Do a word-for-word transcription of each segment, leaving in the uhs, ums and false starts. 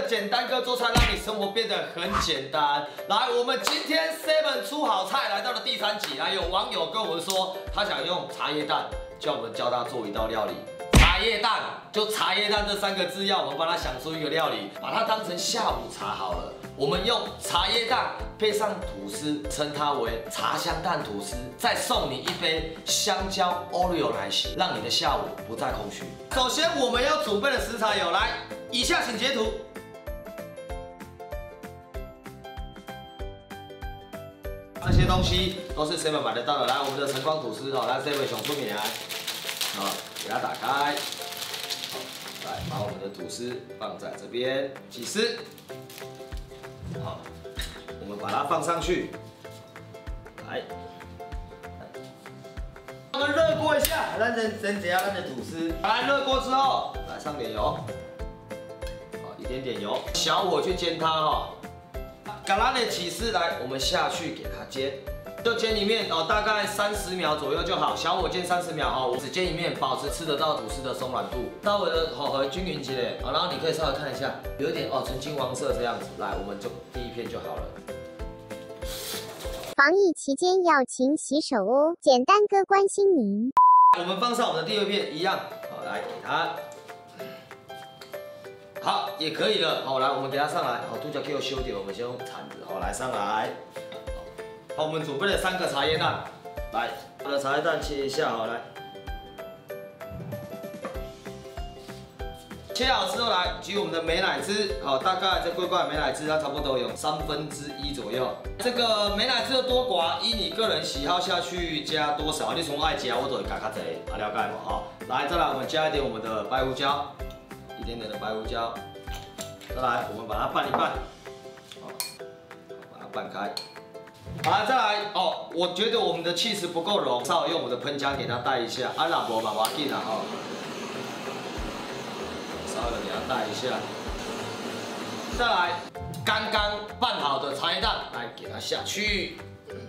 简单哥做菜，让你生活变得很简单。来，我们今天 Seven 出好菜来到了第三集。来，有网友跟我们说，他想用茶叶蛋，叫我们教他做一道料理。茶叶蛋，就茶叶蛋这三个字，要我们帮他想出一个料理，把它当成下午茶好了。我们用茶叶蛋配上吐司，称它为茶香蛋吐司，再送你一杯香蕉 Oreo 奶昔，让你的下午不再空虚。首先我们要准备的食材有，来，以下请截图。这些东西都是 Seven 买得到的。来，我们的晨光吐司哦，来 Seven 熊出名来，好，给它打开。好，来把我们的吐司放在这边，起司。好，我们把它放上去。来，我们热锅一下，咱先先加咱的吐司。来，热锅之后，来上点油。好，一点点油，小火去煎它哈。橄榄的起司来，我们下去给它煎，就煎里面哦，大概三十秒左右就好，小火煎三十秒哦，只煎一面，保持吃得到吐司的松软度，稍微的好和均匀起来，好，然后你可以稍微看一下，有一点哦纯金黄色这样子，来，我们就第一片就好了。 防疫期间要勤洗手哦，简单哥关心您。 我们放上我们的第二片一样，好，来给它。好，也可以了。好，来，我们给它上来。好，杜角给我修点，我们先用铲子。好，来上来。好，我们准备了三个茶叶蛋。来，把茶叶蛋切一下。好，来。切好之后，来举我们的美乃滋。好，大概这桂冠美乃滋它差不多有三分之一左右。这个美乃滋的多寡，依你个人喜好下去加多少。你从爱加，我都会加较侪，啊了解吗？好，来，再来我们加一点我们的白胡椒。一点点的白胡椒，再来，我们把它拌一拌，好，把它拌开。好，再来哦，我觉得我们的起司不够浓，稍微用我的喷浆给它带一下，啊，那无嘛要紧啦吼，稍微给它带一下。再来，刚刚拌好的茶叶蛋，来给它下去。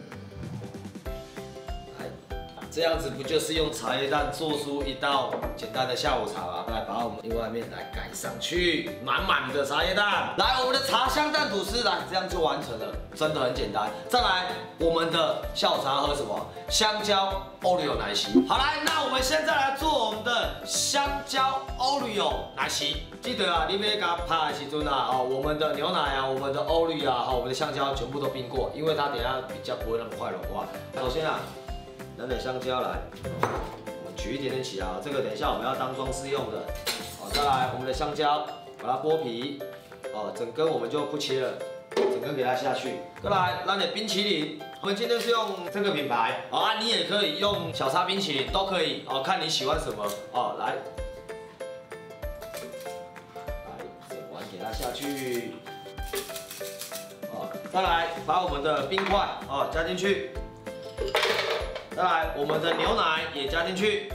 这样子不就是用茶叶蛋做出一道简单的下午茶吗？来，把我们另外一面来盖上去，满满的茶叶蛋。来，我们的茶香蛋吐司，来，这样就完成了，真的很简单。再来，我们的下午茶喝什么？香蕉 Oreo 奶昔。好，来，那我们现在来做我们的香蕉 Oreo 奶昔。记得啊，你要给它拍的时阵啊，哦，我们的牛奶啊，我们的 Oreo 啊，好，我们的香蕉全部都冰过，因为它等一下比较不会那么快融化。首先啊。拿点香蕉来，我们取一点点起来，这个等一下我们要当装饰用的。好，再来我们的香蕉，把它剥皮，哦，整根我们就不切了，整根给它下去。再来，拿点冰淇淋，我们今天是用这个品牌，哦啊，你也可以用小沙冰淇淋，都可以，哦，看你喜欢什么，哦，来，来，整碗给它下去，哦，再来把我们的冰块，哦，加进去。再来，我们的牛奶也加进去。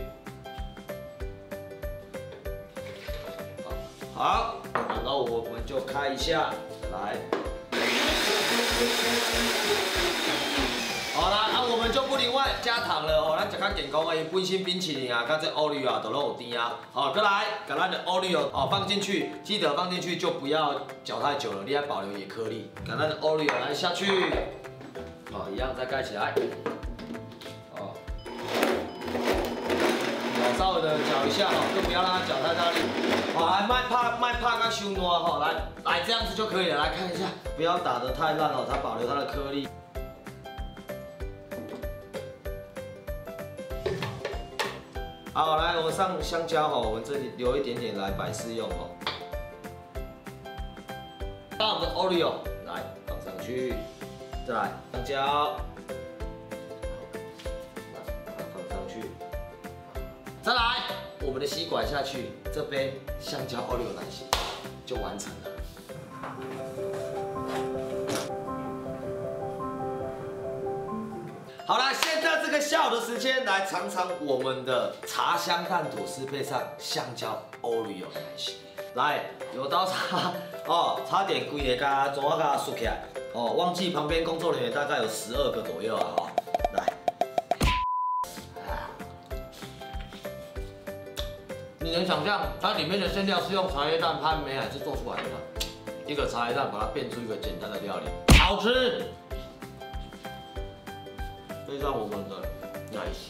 好，然后我们就开一下，来。好啦，那、啊、我们就不另外加糖了哦，咱食较健康的本身冰淇淋啊，跟这 Oreo 啊都拢有甜啊。好，再来，把咱的 Oreo 哦放进去，记得放进去就不要搅太久了，你要保留野颗粒。把咱的 Oreo 来下去，哦，一样再盖起来。稍微的搅一下哈，就不要让它搅太大力。好，来卖怕卖怕它修糯哈，来来这样子就可以了。来看一下，不要打得太烂哦，它保留它的颗粒。好，来我们上香蕉哈，我们这里留一点点来摆饰用哦。把我们的 Oreo 来放上去，再来香蕉。再来，我们的吸管下去，这杯香蕉 Oreo 奶昔就完成了。好啦，现在这个下午的时间来尝尝我们的茶香蛋吐司配上香蕉 Oreo 奶昔。来，有刀叉哦，差点规个甲怎啊甲竖起来哦，忘记旁边工作人员大概有十二个左右啊哦。你能想象它里面的馅料是用茶叶蛋和美乃滋做出来的吗？ 一个茶叶蛋把它变出一个简单的料理，好吃。配上我们的奶昔。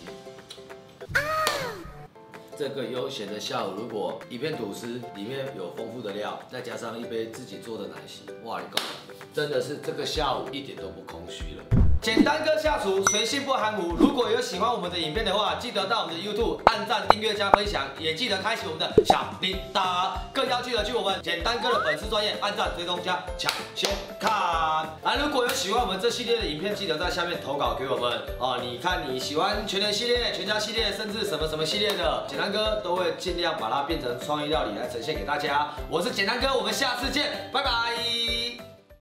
这个悠闲的下午，如果一片吐司里面有丰富的料，再加上一杯自己做的奶昔，哇，你搞，真的是这个下午一点都不空虚了。简单哥下厨，随性不含糊。如果有喜欢我们的影片的话，记得到我们的 YouTube 按赞、订阅、加分享，也记得开启我们的小铃铛，更要记得去我们简单哥的粉丝专页按赞、追踪、加抢先看。啊，如果有喜欢我们这系列的影片，记得在下面投稿给我们哦。你看你喜欢全联系列、全家系列，甚至什么什么系列的，简单哥都会尽量把它变成创意料理来呈现给大家。我是简单哥，我们下次见，拜拜。